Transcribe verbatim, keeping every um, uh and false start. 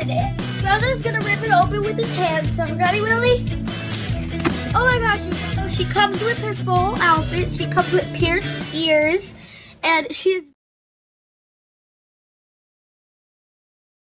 open it. Brother's gonna rip it open with his hands. So ready, Willie? Oh my gosh, you know, she comes with her full outfit. She comes with pierced ears, and she's